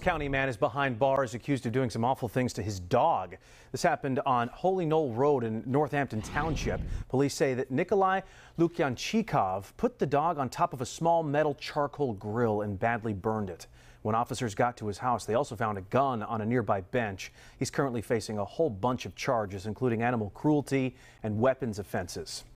County man is behind bars accused of doing some awful things to his dog. This happened on Holy Knoll Road in Northampton Township. Police say that Nikolai Lukyanchikov put the dog on top of a small metal charcoal grill and badly burned it. When officers got to his house, they also found a gun on a nearby bench. He's currently facing a whole bunch of charges, including animal cruelty and weapons offenses.